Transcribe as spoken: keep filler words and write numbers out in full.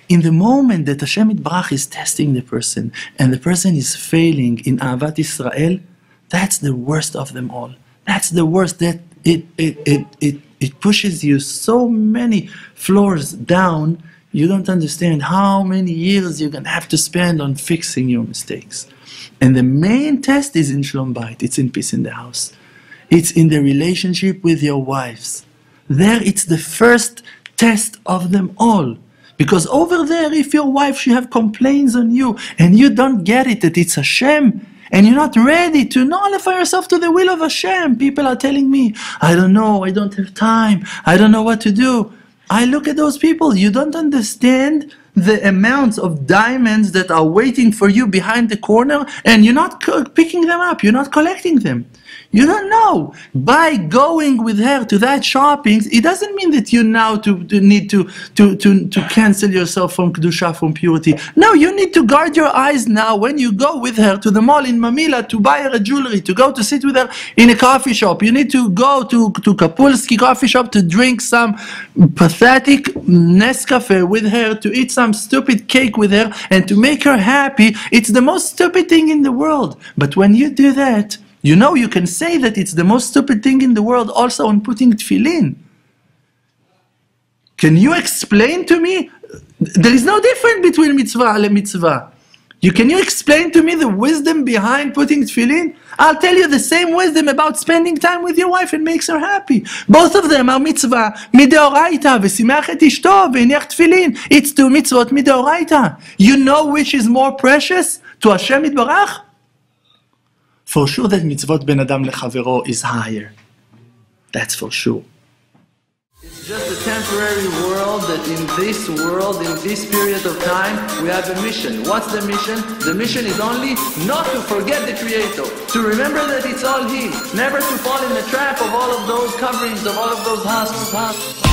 in the moment that Hashem Yitbarach is testing the person and the person is failing in Ahavat Yisrael, that's the worst of them all. That's the worst. That it it it it, it pushes you so many floors down. You don't understand how many years you're gonna have to spend on fixing your mistakes. And the main test is in Shalom Bayit. It's in peace in the house. It's in the relationship with your wives. There, it's the first test of them all. Because over there, if your wife, she have complaints on you, and you don't get it, that it's Hashem, and you're not ready to nullify yourself to the will of Hashem. People are telling me, I don't know, I don't have time, I don't know what to do. I look at those people, you don't understand the amounts of diamonds that are waiting for you behind the corner, and you're not picking them up, you're not collecting them. You don't know. By going with her to that shopping, it doesn't mean that you now to, to need to, to, to, to cancel yourself from Kedusha, from purity. No, you need to guard your eyes now when you go with her to the mall in Mamila to buy her a jewelry, to go to sit with her in a coffee shop. You need to go to, to Kapulski coffee shop to drink some pathetic Nescafe with her, to eat some stupid cake with her, and to make her happy. It's the most stupid thing in the world. But when you do that, you know, you can say that it's the most stupid thing in the world also on putting tefillin. Can you explain to me? There is no difference between mitzvah and mitzvah. You, can you explain to me the wisdom behind putting tefillin? I'll tell you the same wisdom about spending time with your wife and makes her happy. Both of them are mitzvah mideoraita, v'simach et ishto, v'inech tefillin. It's two mitzvot mideoraita. You know which is more precious to Hashem Yitbarach? For sure that mitzvot ben adam lechavero is higher. That's for sure. It's just a temporary world that in this world, in this period of time, we have a mission. What's the mission? The mission is only not to forget the Creator. To remember that it's all He. Never to fall in the trap of all of those coverings, of all of those husks.